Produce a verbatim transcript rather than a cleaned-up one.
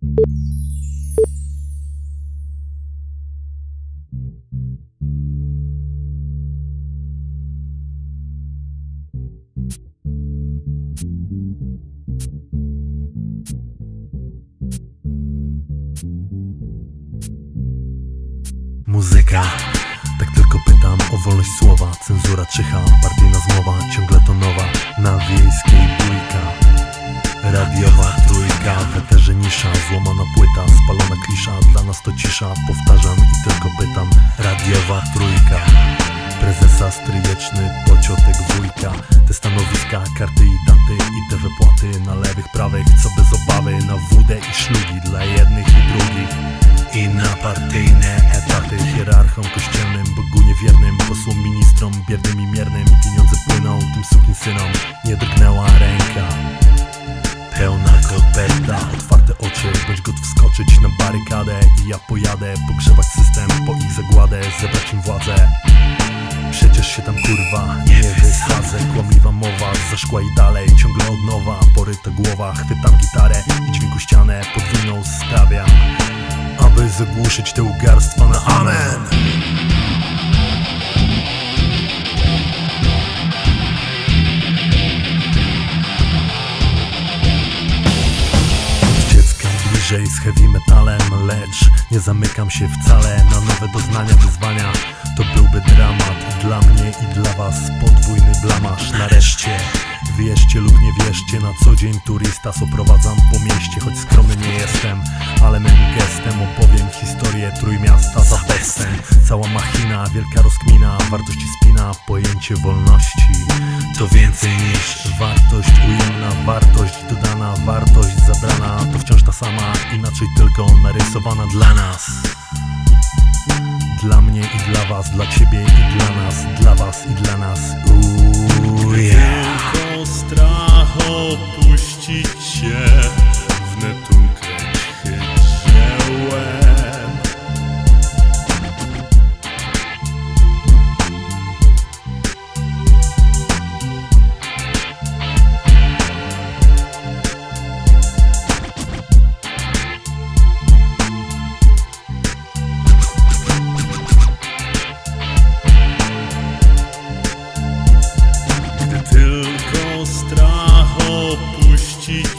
Muzyka, tak tylko pytam o wolność słowa. Cenzura czyha, partyjna zmowa, ciągle to nowa. Na wiejskiej bójka, radiowa trójka. W eterze nisza, złamana płyta, spalona klisza. Dla nas to cisza, powtarzam i tylko pytam. Radiowa trójka, prezesa stryjeczny, pociotek wujka. Te stanowiska, karty i daty i te wypłaty na lewych, prawych, co bez obawy. Na wódę i szlugi dla jednych i drugich. I na partyjne etaty, hierarchom kościelnym, Bogu niewiernym, posłom, ministrom, biednym i miernym. Pieniądze płyną tym sukinsynom, nie drgnęła ręka. Pełna kopeta, otwarte oczy, bądź gotów wskoczyć na barykadę. I ja pojadę, pogrzebać system, po ich zagładę, zebrać im władzę. Przecież się tam kurwa nie wysadzę. Kłamliwa mowa, za szkła i dalej, ciągle od nowa. Poryta głowa, chwytam gitarę i dźwięku ścianę podwójną stawiam, aby zagłuszyć te ugarstwa na amen. Od dziecka bliżej z heavy metalem, lecz nie zamykam się wcale na nowe doznania, wyzwania. To byłby dramat dla mnie i dla was, podwójny blamaż. Nareszcie wierzcie lub nie wierzcie, na co dzień turistas oprowadzam po mieście. Choć skromny nie jestem, ale mym gestem opowiem historię Trójmiasta za bezcen. Cała machina, wielka rozkmina, wartości spina, pojęcie wolności to więcej niż wartość ujemna, wartość dodana, wartość zabrana. To wciąż ta sama, inaczej tylko narysowana dla nas. Dla mnie i dla was, dla ciebie i dla nas, dla was i dla nas. Uuu, yeah. Tylko strach opuścić cię, wnet ukręć chytrze łeb. Tylko strach opuścić